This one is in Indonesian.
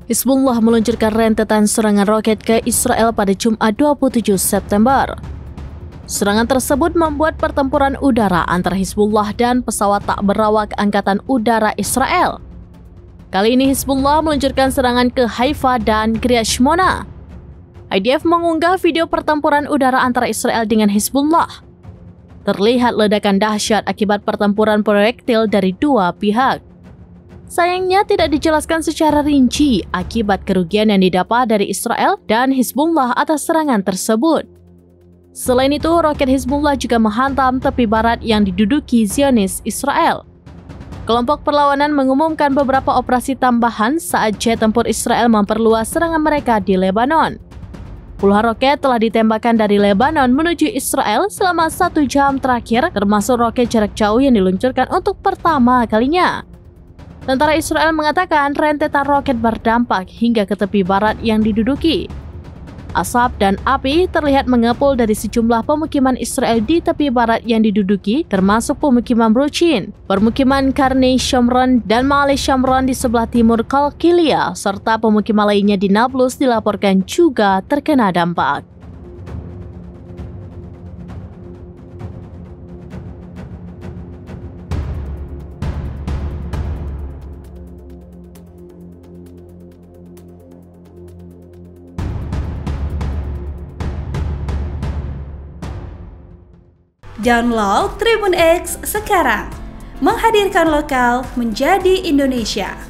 Hizbullah meluncurkan rentetan serangan roket ke Israel pada Jumat 27 September. Serangan tersebut membuat pertempuran udara antara Hizbullah dan pesawat tak berawak Angkatan Udara Israel. Kali ini Hizbullah meluncurkan serangan ke Haifa dan Kiryat Shmona. IDF mengunggah video pertempuran udara antara Israel dengan Hizbullah. Terlihat ledakan dahsyat akibat pertempuran proyektil dari dua pihak. Sayangnya tidak dijelaskan secara rinci akibat kerugian yang didapat dari Israel dan Hizbullah atas serangan tersebut. Selain itu, roket Hizbullah juga menghantam tepi barat yang diduduki Zionis Israel. Kelompok perlawanan mengumumkan beberapa operasi tambahan saat jet tempur Israel memperluas serangan mereka di Lebanon. Puluhan roket telah ditembakkan dari Lebanon menuju Israel selama 1 jam terakhir, termasuk roket jarak jauh yang diluncurkan untuk pertama kalinya. Tentara Israel mengatakan rentetan roket berdampak hingga ke tepi barat yang diduduki. Asap dan api terlihat mengepul dari sejumlah pemukiman Israel di tepi barat yang diduduki, termasuk pemukiman Bruchin, permukiman Karnei Shomron dan Ma'ale Shomron di sebelah timur Kalkilia, serta pemukiman lainnya di Nablus dilaporkan juga terkena dampak. Download Tribun X sekarang, menghadirkan lokal menjadi Indonesia.